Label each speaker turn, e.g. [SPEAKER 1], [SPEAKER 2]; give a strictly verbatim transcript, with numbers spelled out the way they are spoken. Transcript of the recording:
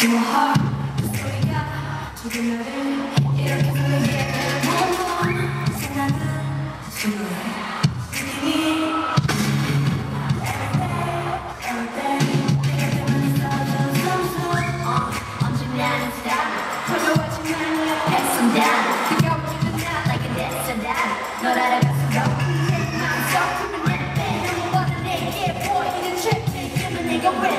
[SPEAKER 1] my heart 그 소리가 조금 나를 이렇게 부르게 멈춰 생각은 순간 느낌이 Every day, 내가 때문에 있어져 something 언제나 stop 돌아왔지만 내 옆에 손다 뜨거워지는 나 like a this and that 널 알아갈수록 내 마음속 품은 내 배 너무보다 내게 보이는 trip 내 꿈은 내가 왜